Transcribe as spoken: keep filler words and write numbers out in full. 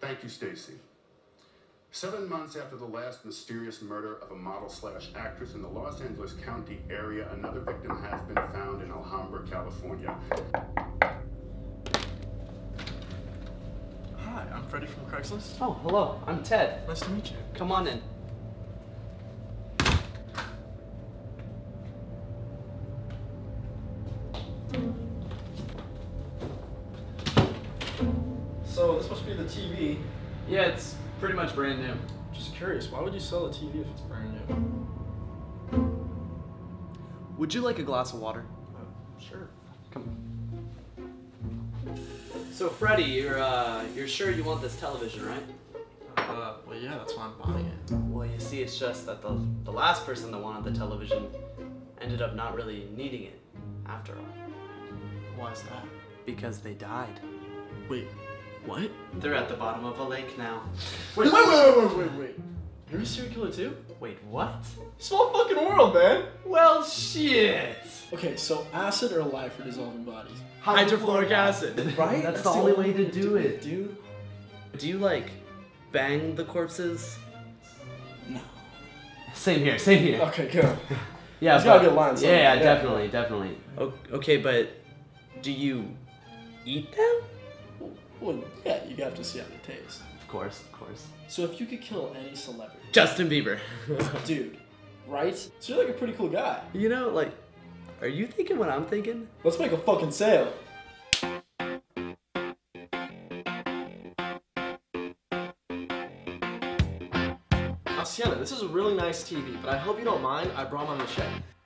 Thank you, Stacy. Seven months after the last mysterious murder of a model slash actress in the Los Angeles County area, another victim has been found in Alhambra, California. Hi, I'm Freddy from Craigslist. Oh, hello. I'm Ted. Nice to meet you. Come on in. So this must be the T V. Yeah, it's pretty much brand new. Just curious, why would you sell a T V if it's brand new? Would you like a glass of water? Uh, sure. Come on. So, Freddy, you're uh, you're sure you want this television, right? Uh, well, yeah, that's why I'm buying it. Well, you see, it's just that the the last person that wanted the television ended up not really needing it, after all. Why is that? Because they died. Wait, what? They're at the bottom of a lake now. Wait, wait, wait, wait, wait, wait. You're a serial killer too? Wait, what? Small fucking world, man. Well, shit. Okay, so acid or life for dissolving bodies? Hydrofluoric acid. Right? That's, That's the, the only way to do it, dude. Do you like bang the corpses? No. Same here. Same here. Okay, good. Yeah, There's gotta be a line somewhere. Yeah, Yeah, definitely, definitely. Okay, but do you eat them? Well, yeah, you have to see how they taste. Of course, of course. So if you could kill any celebrity, Justin Bieber. dude, right? So you're like a pretty cool guy. You know, like, are you thinking what I'm thinking? Let's make a fucking sale. Now, Siena, this is a really nice T V, but I hope you don't mind. I brought my machete.